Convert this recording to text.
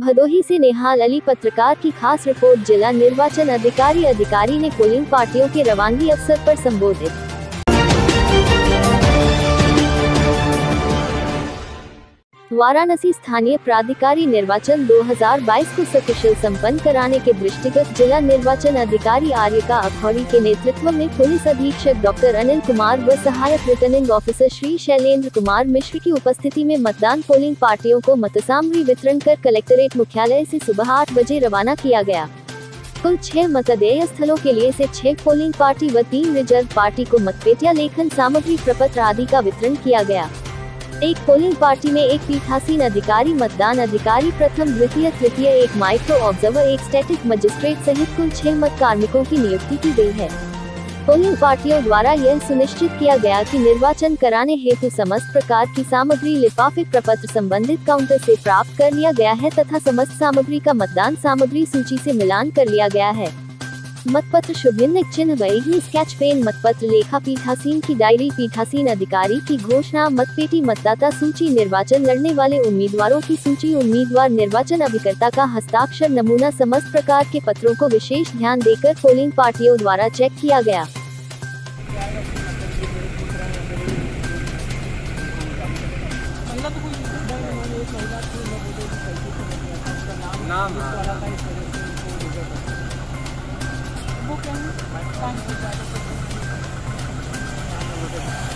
भदोही से नेहाल अली पत्रकार की खास रिपोर्ट। जिला निर्वाचन अधिकारी ने पोलिंग पार्टियों के रवानगी अवसर पर संबोधित। वाराणसी स्थानीय प्राधिकारी निर्वाचन 2022 को सकुशल संपन्न कराने के दृष्टिगत जिला निर्वाचन अधिकारी आर्यका अखौरी के नेतृत्व में पुलिस अधीक्षक डॉक्टर अनिल कुमार व सहायक रिटर्निंग ऑफिसर श्री शैलेंद्र कुमार मिश्र की उपस्थिति में मतदान पोलिंग पार्टियों को मतसामग्री वितरण कर कलेक्ट्रेट मुख्यालय से सुबह 8 बजे रवाना किया गया। कुल 6 मतदेय स्थलों के लिए से 6 पोलिंग पार्टी व 3 रिजर्व पार्टी को मतपेटियां, लेखन सामग्री, प्रपत्र आदि का वितरण किया गया। एक पोलिंग पार्टी में एक पीठासीन अधिकारी, मतदान अधिकारी प्रथम, द्वितीय, तृतीय, एक माइक्रो ऑब्जर्वर, एक स्टैटिक मजिस्ट्रेट सहित कुल 6 मत कार्मिकों की नियुक्ति की गई है। पोलिंग पार्टियों द्वारा यह सुनिश्चित किया गया कि निर्वाचन कराने हेतु समस्त प्रकार की सामग्री, लिफाफे, प्रपत्र संबंधित काउंटर से प्राप्त कर लिया गया है तथा समस्त सामग्री का मतदान सामग्री सूची से मिलान कर लिया गया है। मतपत्र, शुभचिन्ह, चिन्ह, बही, स्केच पेन, मतपत्र, लेखा, पीठासीन की डायरी, पीठासीन अधिकारी की घोषणा, मतपेटी, मतदाता सूची, निर्वाचन लड़ने वाले उम्मीदवारों की सूची, उम्मीदवार, निर्वाचन अभिकर्ता का हस्ताक्षर, नमूना, समस्त प्रकार के पत्रों को विशेष ध्यान देकर पोलिंग पार्टियों द्वारा चेक किया गया। वो क्या है?